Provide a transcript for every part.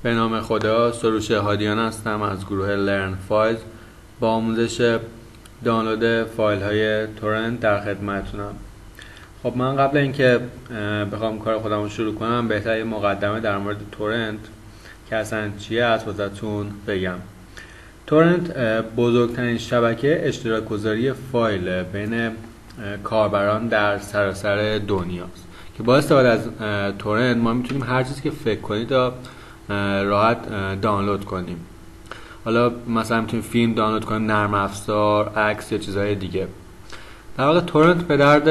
به نام خدا، سروش هادیان هستم از گروه لرن فایلز. با آموزش دانلود فایل های تورنت در خدمتتونم. خب من قبل اینکه بخوام کار خودم رو شروع کنم بهتره مقدمه در مورد تورنت که اصلا چیه از واسهتون بگم. تورنت بزرگترین شبکه اشتراک گذاری فایل بین کاربران در سراسر دنیاست که با استفاده از تورنت ما میتونیم هر چیزی که فکر کنید راحت دانلود کنیم. حالا مثلا میتونیم فیلم دانلود کنیم، نرم افزار، عکس یا چیزهای دیگه. در واقع تورنت به درد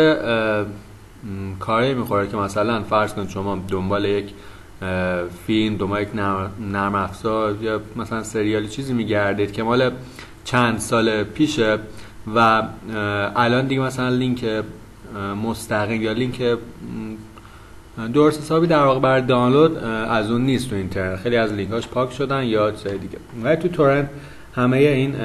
کاری میخوره که مثلا فرض کنید شما دنبال یک فیلم، دنبال یک نرم افزار یا مثلا سریالی چیزی میگردید که مال چند سال پیشه و الان دیگه مثلا لینک مستقیم یا لینک درست حسابی در واقع برای دانلود از اون نیست تو اینترنت. خیلی از لینکاش پاک شدن یا چیزای دیگه. ولی تو تورنت همه این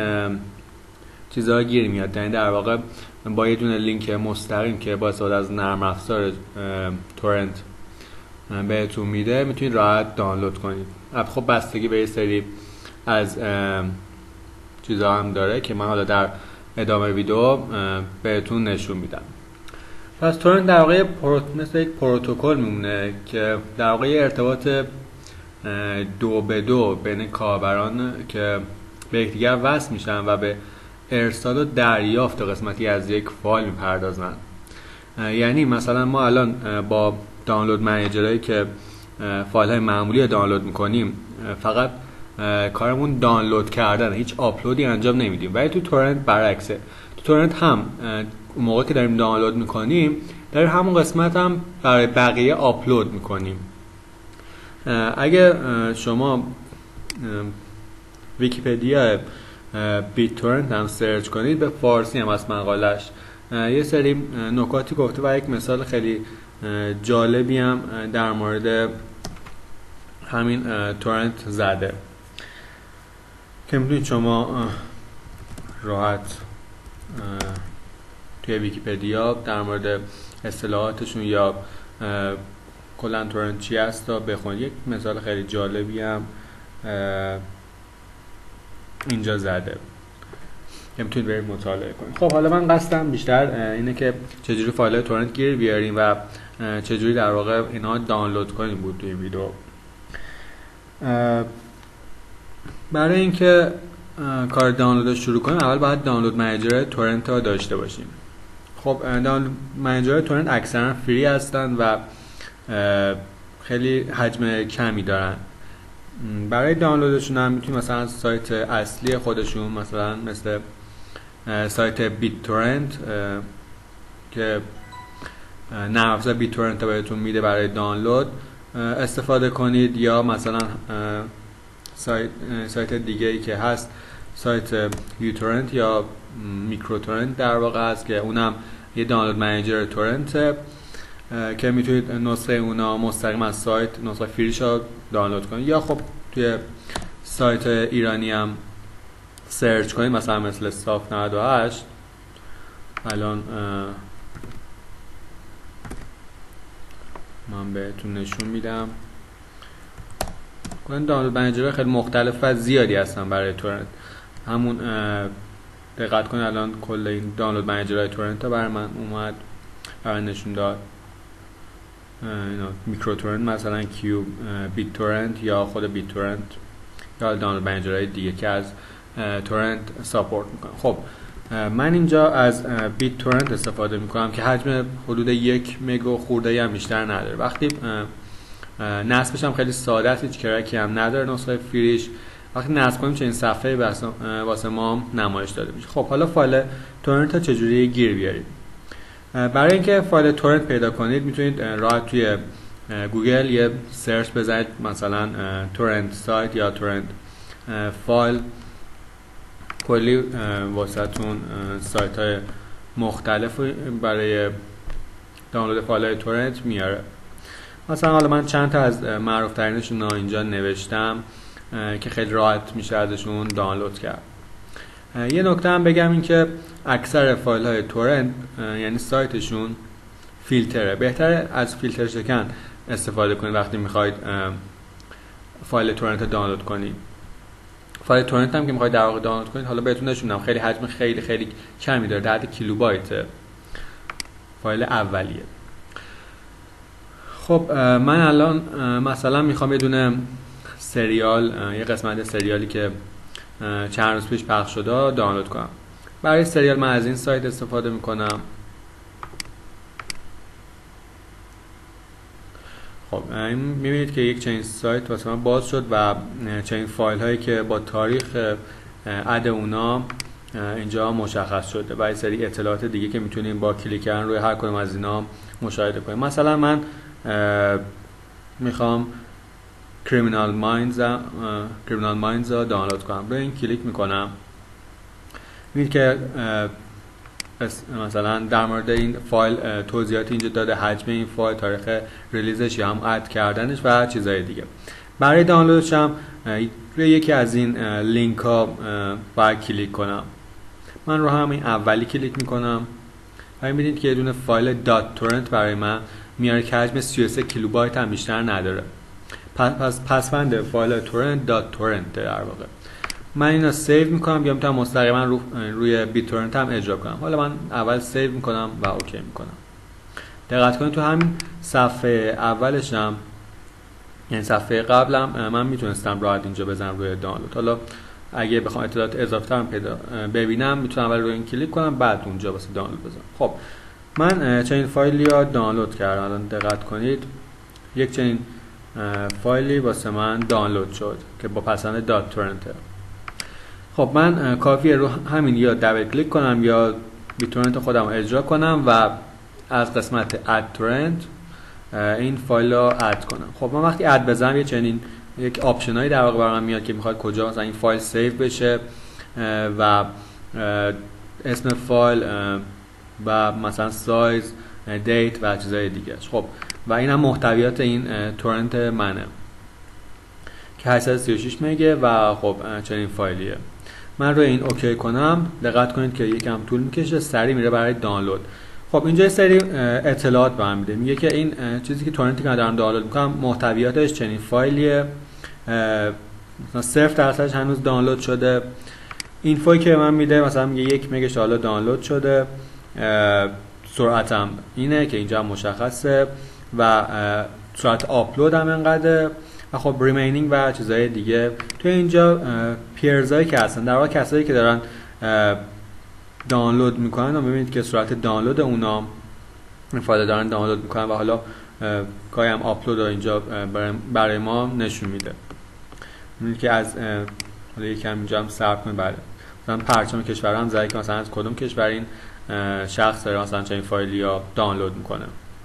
چیزها گیر میاد. یعنی در واقع با یه دونه لینک مستقیم که با استفاده از نرم افزار تورنت بهتون میده میتونید راحت دانلود کنید. خب بستگی به یه سری از چیزها هم داره که من حالا در ادامه ویدیو بهتون نشون میدم. پس تورنت در واقع مثل یک پروتکل میمونه که در واقع ارتباط دو به دو بین کاربران که به یکدیگر وصل میشن و به ارسال و دریافت قسمتی از یک فایل میپردازن. یعنی مثلا ما الان با دانلود منیجرایی که فایل های معمولی دانلود میکنیم فقط کارمون دانلود کردن، هیچ آپلودی انجام نمیدیم. ولی تو تورنت برعکسه. تو تورنت هم اون موقع که داریم دانلود میکنیم در همون قسمت هم برای بقیه آپلود میکنیم. اگه شما ویکی‌پدیا بیت تورنت هم سرچ کنید به فارسی هم از مقالش یه سری نکاتی گفته و یک مثال خیلی جالبی هم در مورد همین تورنت زده که میتونید شما راحت توی ویکی‌پدیا در مورد اصطلاحاتشون یا کلا تورنت چی هست تا بخونید. یک مثال خیلی جالبی هم اینجا زده که میتونید برید مطالعه کنید. خب حالا من قصدم بیشتر اینه که چجوری فایل تورنت گیر بیاریم و چجوری در واقع اینا دانلود کنیم بود توی این ویدیو. برای اینکه کار دانلود شروع کنیم اول باید دانلود منیجر تورنت رو داشته باشیم. خب دانلود منیجر تورنت اکثرا فری هستن و خیلی حجم کمی دارن. برای دانلودشون هم میتونید مثلا از سایت اصلی خودشون مثلا مثل سایت بیت تورنت که نرم افزار بیت تورنت بهتون میده برای دانلود استفاده کنید، یا مثلا سایت دیگه ای که هست سایت یو تورنت یا میکرو تورنت در واقع هست که اونم یه دانلود منیجر تورنت که میتونید نسخه اونا مستقیم از سایت نسخه فریش رو دانلود کنید، یا خب توی سایت ایرانی هم سرچ کنید مثلا مثل صاف 98. الان من بهتون نشون میدم. دانلود منیجر خیلی مختلف و زیادی هستن برای تورنت. همون دقت کنید الان کل این دانلود منیجرهای تورنت برای من اومد برای نشون داد. میکرو تورنت مثلا کیوب، بیت تورنت یا خود بیت تورنت یا دانلود منیجرهای دیگه که از تورنت ساپورت میکنن. خب من اینجا از بیت تورنت استفاده میکنم که حجم حدود 1 مگا خورده هم بیشتر نداره. وقتی نصبش هم خیلی ساده است، هیچ کرکی هم نداره نسخه فریش. وقتی نصب کنیم چنین صفحه واسه ما نمایش داده میشه. خب حالا فایل تورنت رو چجوری گیر بیارید؟ برای اینکه فایل تورنت پیدا کنید میتونید راحت توی گوگل یه سرچ بزنید مثلا تورنت سایت یا تورنت فایل. کلی واسهتون سایت های مختلف برای دانلود فایل های تورنت میاره. مثلا حالا من چند تا از معروف ترینشون اینجا نوشتم که خیلی راحت میشه ازشون دانلود کرد. یه نکته هم بگم این که اکثر فایل های تورنت یعنی سایتشون فیلتره. بهتره از فیلتر شکن استفاده کنید وقتی میخواید فایل تورنت دانلود کنید. فایل تورنت هم که میخواید در واقع دانلود کنید، حالا بهتون نشون میدم، خیلی حجم خیلی کمی داره، در حد کیلوبایت فایل اولیه. خب من الان مثلا میخوام یه دونه سریال، یه قسمت سریالی که چند روز پیش پخش شده دانلود کنم. برای سریال من از این سایت استفاده میکنم. خب میبینید که یک چنین سایت واسه من باز شد و چنین فایل هایی که با تاریخ اد اونا اینجا مشخص شده و یه سری اطلاعات دیگه که میتونیم با کلیک کردن روی هر کدوم از اینا مشاهده کنیم. مثلا من میخوام کریمینال مایندز رو دانلود کنم. روی این کلیک میکنم. میبینید که مثلا در مورد این فایل توضیحاتی اینجا داده، حجم این فایل، تاریخ ریلیزش یا هم اد کردنش و چیزهای دیگه. برای دانلودش هم روی یکی از این لینک ها باید کلیک کنم. من رو همین اولی کلیک میکنم و میبینید که یه دونه فایل دات تورنت برای من میاره که حجم 33 کیلوبایت هم بیشتر نداره. پس پسوند فایل تورنت دات تورنت در واقع. من اینو سیو میکنم یا میتونم مستقیما روی بیت تورنت هم اجرا کنم. حالا من اول سیو میکنم و اوکی میکنم. دقت کنید تو همین صفحه اولش هم، یعنی صفحه قبلم، من میتونستم راحت اینجا بزنم روی دانلود. حالا اگه بخوام اطلاعات اضافه تر ببینم میتونم اول روی این کلیک کنم، بعد اونجا واسه دانلود بزنم. خب من چنین فایلی رو دانلود کردم. الان دقت کنید یک چنین فایلی واسه من دانلود شد که با پسند دات تورنت. خب من کافیه رو همین یا دبل کلیک کنم یا بیت تورنت خودم رو اجرا کنم و از قسمت اد تورنت این فایل رو اد کنم. خب من وقتی اد بزنم یه چنین یک آپشنایی در واقع برام میاد که میخواد کجا مثلا این فایل سیو بشه و اسم فایل و مثلا سایز، دیت و چیزای دیگه. خب و این هم محتویات این تورنت منه که 836 مگه و خب چنین فایلیه. من روی این اوکی کنم. دقت کنید که یکم طول میکشه، سریع میره برای دانلود. خب اینجا یه سری اطلاعات به من میده. میگه که این چیزی که تورنتی که دارم دانلود میکنم محتویاتش چنین فایلیه، مثلا 0% هنوز دانلود شده. اینفوی که من میده مثلا میگه 1 مگش حالا دانلود شده، سرعتم اینه که اینجا مشخصه و سرعت آپلود هم اینقدر و خب ریمینینگ و چیزهای دیگه. تو اینجا پیرزایی که هستن در واقع کسایی که دارن دانلود میکنن و میبینید که سرعت دانلود اونا این فایل دارن دانلود میکنن و حالا گاهی هم آپلود رو اینجا برای ما نشون میده. میبینید که از حالا یکم اینجا هم صرف کنید. بله مثلا پرچم کشور هم زده که مثلا از کدوم کشور این شخص داره مثلا چنین فایلی یا دانلود میکنه.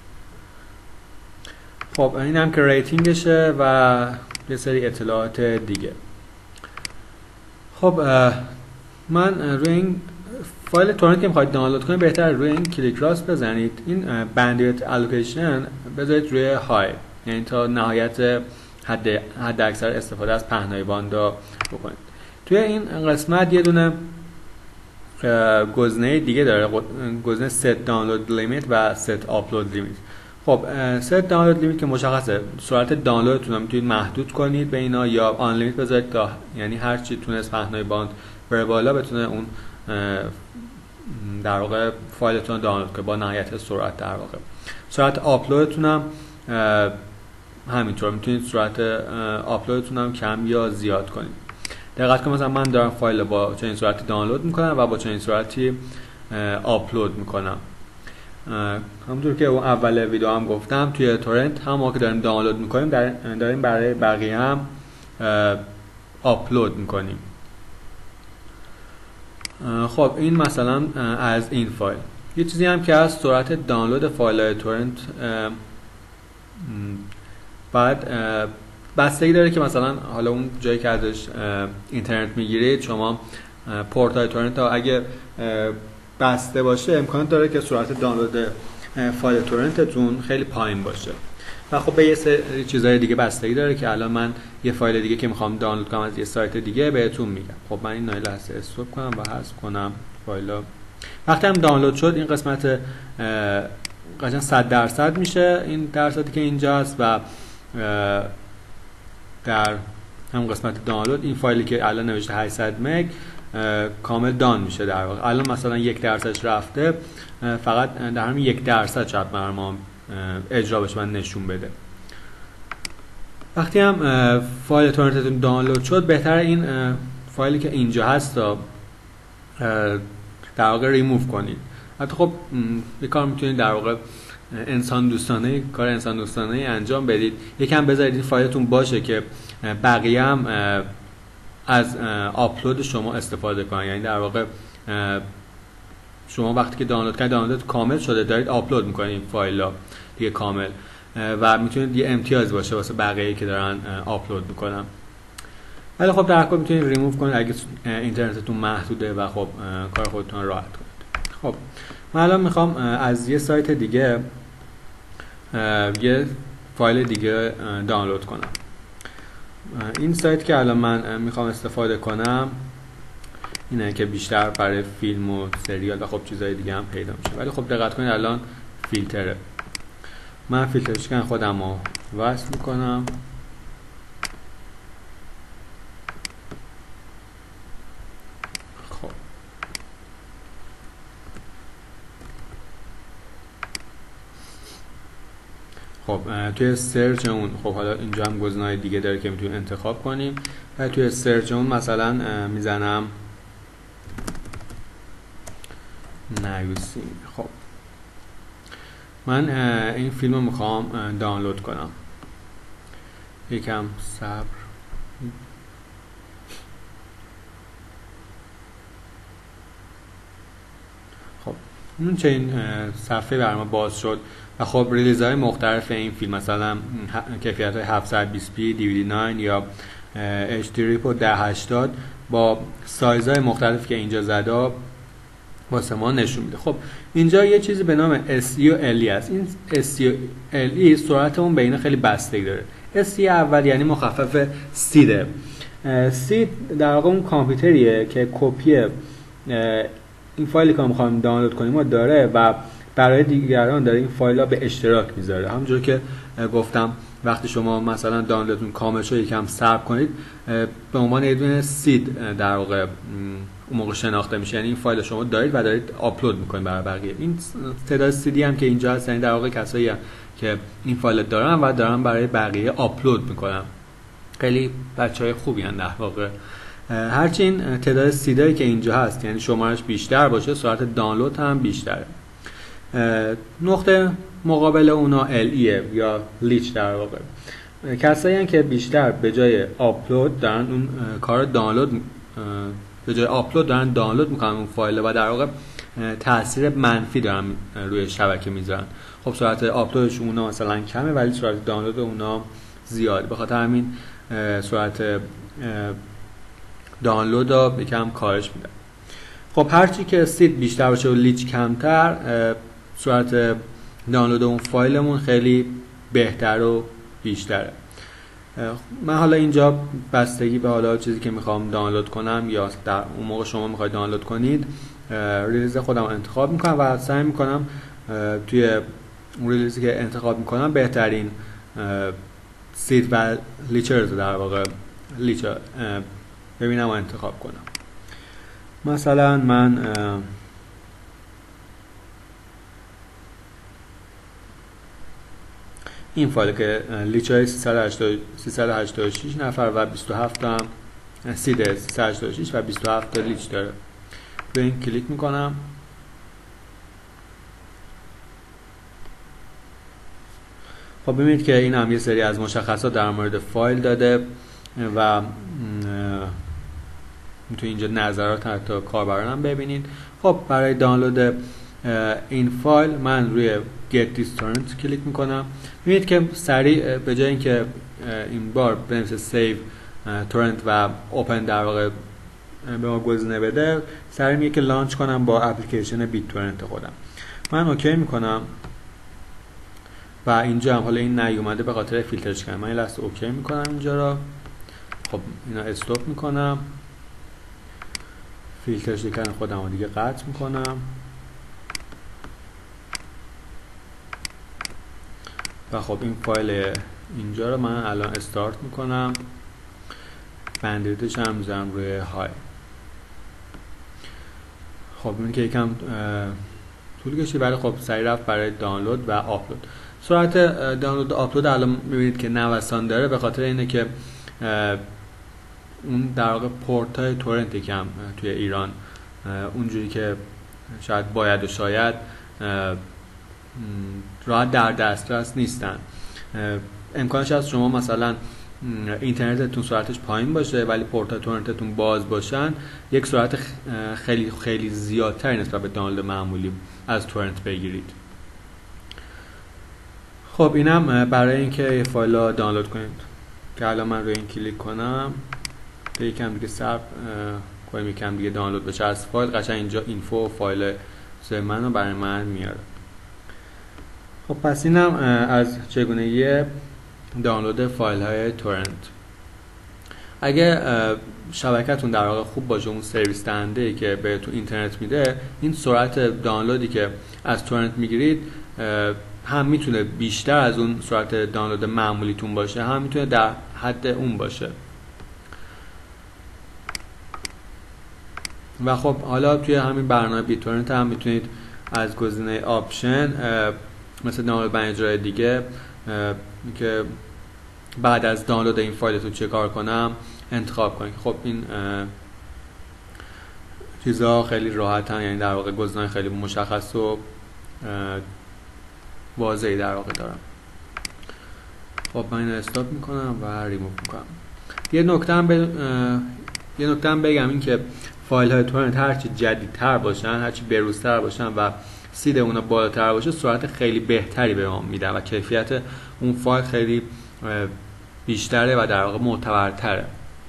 خب این هم که ریتینگشه و یه سری اطلاعات دیگه. خب من روی این فایل تورنت که میخواید دانلود کنید بهتر روی این کلیک راست بزنید. این بندویت الوکیشن بذارید روی های، یعنی تا نهایت حد اکثر استفاده از پهنای باندا بکنید. توی این قسمت یه دونه گزینه دیگه داره، گزینه set download limit و set upload limit. خب set download limit که مشخصه سرعت دانلودتون رو میتونید محدود کنید به اینا یا آن لیمیت بذارید تا یعنی هر چی تونست پهنای باند بره بالا بتونه اون در واقع فایلتون رو دانلود کنه با نهایت سرعت. در واقع سرعت آپلودتون هم همینطور میتونید سرعت آپلودتون هم کم یا زیاد کنید. دقت کنید مثلا من دارم فایل با چنین سرعتی دانلود میکنم و با چنین سرعتی آپلود میکنم. همونطور که اون اول ویدیو هم گفتم توی تورنت هم موقع که داریم دانلود میکنیم داریم برای بقیه هم آپلود میکنیم. خب این مثلا از این فایل. یه چیزی هم که از سرعت دانلود فایل تورنت بعد بستگی داره که مثلا حالا اون جایی که ازش اینترنت میگیرید شما پورت های تورنت ها اگه بسته باشه امکان داره که سرعت دانلود فایل تورنتتون خیلی پایین باشه و خب به یه سری چیزهای دیگه بستگی داره که الان من یه فایل دیگه که میخوام دانلود کنم از یه سایت دیگه بهتون میگم. خب من این نایل هست استاپ کنم و حذف کنم فایلا. وقتی هم دانلود شد این قسمت قشنگ 100% میشه این درصدی که اینجاست و در هم قسمت دانلود، این فایلی که الان نوشته 800 مگ کامل دان میشه در واقع. الان مثلا 1% رفته، فقط در همین 1% شاید ما اجرا بشه و نشون بده. وقتی هم فایل تورنتتون دانلود شد، بهتره این فایلی که اینجا هست در واقع ریموو کنید. حتی خب یه کار میتونید در واقع کار انسان دوستانه انجام بدید، یکم بذارید این فایلتون باشه که بقیه هم از آپلود شما استفاده کنن. یعنی در واقع شما وقتی که دانلود کامل شده دارید آپلود میکنید این فایل‌ها دیگه کامل، و میتونید یه امتیاز باشه واسه بقیه که دارن آپلود میکنن. ولی خب در کل میتونید ریموو کنید اگه اینترنتتون محدوده و خب کار خودتون راحت کنید. خب من الان میخوام از یه سایت دیگه یه فایل دیگه دانلود کنم. این سایت که الان من میخوام استفاده کنم اینه که بیشتر برای فیلم و سریال و خب چیزای دیگه هم پیدا میشه. ولی خب دقت کنید الان فیلتره. من فیلترش کردم، خودم رو وصل میکنم. خب توی سرچ اون، خب حالا اینجا هم گزینه‌های دیگه داره که میتونیم انتخاب کنیم. و توی سرچ اون مثلا میزنم نیوسی. خب من این فیلم رو میخوام دانلود کنم. یکم صبر. خب اون چه این صفحه برای ما باز شد و خب ریلیزهای مختلف این فیلم، مثلا کیفیت های 720p DVD9 یا HD RIP و 1080 با سایزهای مختلف که اینجا زده واسه ما نشون میده. خب اینجا یه چیزی به نام SE و LE هست. این SE و LE سرعت اون بین خیلی بستگی داره. SE اول یعنی مخفف سیده. سید در واقع اون کامپیوتریه که کپی این فایلی که ما می‌خوایم دانلود کنیم داره و برای دیگران داره این فایل ها به اشتراک میذاره. همونجور که گفتم وقتی شما مثلا دانلودتون کامل شد یکم صبر کنید، به عنوان یه دونه سید در واقع اون موقع شناخته میشه. یعنی این فایل شما دارید و دارید آپلود میکنید برای بقیه. این تعداد سیدی هم که اینجا هست یعنی در واقع کسایی که این فایل دارن و دارن برای بقیه آپلود میکنن. خیلی بچهای خوبی ان در واقع. هرچی این تعداد سیدایی که اینجا هست یعنی شمارش بیشتر باشه، سرعت دانلود هم بیشتره. نقطه مقابل اونا LE یا لیچ در واقع. کسایی هستن که بیشتر به جای آپلود دارن اون کار دانلود، به جای آپلود دارن دانلود میکنن اون فایل و در واقع تاثیر منفی دارن روی شبکه میذارن. خب سرعت آپلودش اونا مثلا کمه ولی سرعت دانلود اونا زیاده. به خاطر همین سرعت دانلود رو یکم کاهش میدن. خب هرچی که سید بیشتر باشه و لیچ کمتر، سرعت دانلود اون فایلمون خیلی بهتر و بیشتره. من حالا اینجا بستگی به حالا چیزی که میخوام دانلود کنم یا در اون موقع شما میخواید دانلود کنید، ریلیز خودم رو انتخاب میکنم و سعی میکنم توی اون ریلیزی که انتخاب میکنم بهترین سید و لیچرز در واقع لیچر ببینم و انتخاب کنم. مثلا من این فایل که لیچای 386 نفر و 27 هم سید 386 و 27 تا لیچ داره. به این کلیک میکنم. خب ببینید که این هم یه سری از مشخصات در مورد فایل داده و میتونید اینجا نظرات حتی کاربران هم ببینید. خب برای دانلود این فایل من روی Get this torrent کلیک میکنم. میبینید که سریع به جای اینکه این بار بنویسه سیو تورنت و اوپن در واقع به ما گزینه بده، سریع میگه که لانچ کنم با اپلیکیشن بیت تورنت خودم. من اوکی میکنم و اینجا هم حالا این نیومده به خاطر فیلترش کردم. من یه لحظه اوکی میکنم اینجا را. خب اینا استاپ میکنم، فیلترش کردن خودم رو دیگه قطع میکنم و خب این فایل اینجا رو من الان استارت میکنم بندویتش هم میذارم روی های. خب این که یکم طول کشید ولی خب سریع رفت برای دانلود و آپلود. سرعت دانلود و آپلود الان میبینید که نوسان داره، به خاطر اینه که اون در واقع پورت های تورنتی که هم توی ایران اونجوری که شاید باید و شاید راحت در دسترس نیستن. امکانش هست شما مثلا اینترنتتون سرعتش پایین باشه ولی پورت تورنتتون باز باشن، یک سرعت خیلی خیلی زیادتری نسبت به دانلود معمولی از تورنت بگیرید. خب اینم برای اینکه فایل رو دانلود کنید که الان من روی این کلیک کنم که یکم دیگه صبر کنیم یکم دیگه دانلود بشه از فایل، قشنگ اینجا اینفو فایل من رو برای من میاره. خب پس اینم از چگونگی دانلود فایل های تورنت. اگه شبکتون در واقع خوب باشه، اون سرویس دهنده که بهتون اینترنت میده، این سرعت دانلودی که از تورنت میگیرید هم میتونه بیشتر از اون سرعت دانلود معمولیتون باشه، هم میتونه در حد اون باشه. و خب حالا توی همین برنامه بی تورنت هم میتونید از گزینه آپشن مثل دانلود منیجر دیگه که بعد از دانلود این فایلتون چه کار کنم انتخاب کنید. خب این چیزها خیلی راحتن، یعنی در واقع گزینه‌های خیلی مشخص و واضحی در واقع دارم. خب من اینو استاپ میکنم و ریموو میکنم. یه نکته هم بگم، این که فایل های تورنت هرچی جدیدتر باشن، هرچی بروزتر باشن و سید اونا بالاتر باشه، سرعت خیلی بهتری به ما میدن و کیفیت اون فایل خیلی بیشتره و در واقع معتبرتره.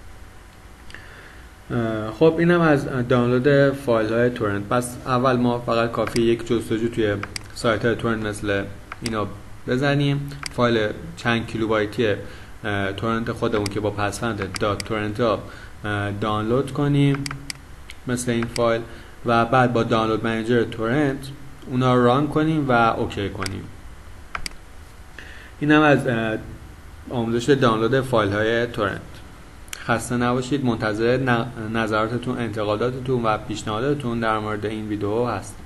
خب اینم از دانلود فایل های تورنت. پس اول ما فقط کافیه یک جستجو توی سایت های تورنت مثل اینا بزنیم، فایل چند کیلوبایتی تورنت خودمون که با پسوند دات تورنت ها دانلود کنیم مثل این فایل، و بعد با دانلود منیجر تورنت اونا رو ران کنیم و اوکی کنیم. اینم از آموزش دانلود فایل های تورنت. خسته نباشید، منتظر نظراتتون، انتقاداتتون و پیشنهاداتتون در مورد این ویدیو هست.